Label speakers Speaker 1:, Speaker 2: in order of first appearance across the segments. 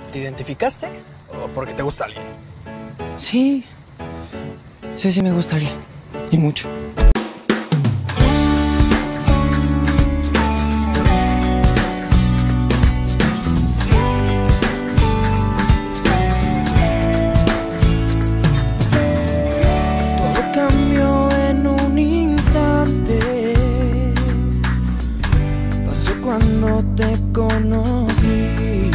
Speaker 1: ¿Te identificaste o porque te gusta alguien?
Speaker 2: Sí. Sí, me gusta alguien. Y mucho.
Speaker 3: Todo cambió en un instante. Pasó cuando te conocí.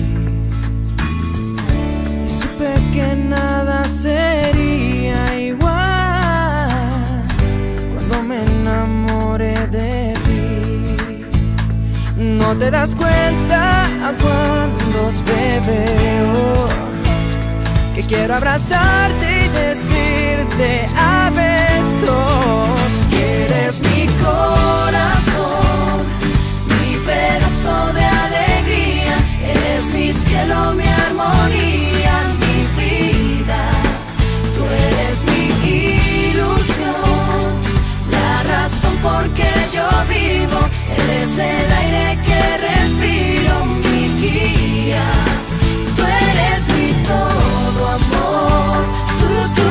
Speaker 3: Y supe que nada sería igual cuando me enamoré de ti. No te das cuenta cuando te veo que quiero abrazarte y decirte a besos que eres mi corazón, mi pedazo de alegría, eres mi cielo, mi armonía, mi vida. Tú eres mi ilusión, la razón por que yo vivo, eres el aire que respiro, mi guía. Tú eres mi todo, amor. Tú.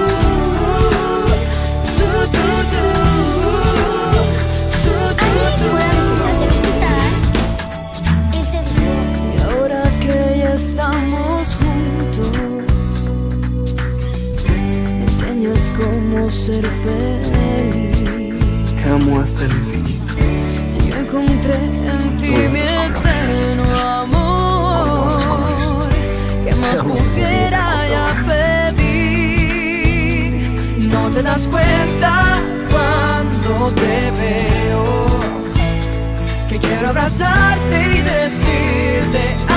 Speaker 3: Y ahora que ya estamos juntos, me enseñas cómo ser feliz.
Speaker 2: Te amo hasta el infinito.
Speaker 3: Si yo encontré en ti mi eterno amor, ¿qué más pudiera ya pedir? No te das cuenta cuando te veo que quiero abrazarte y decirte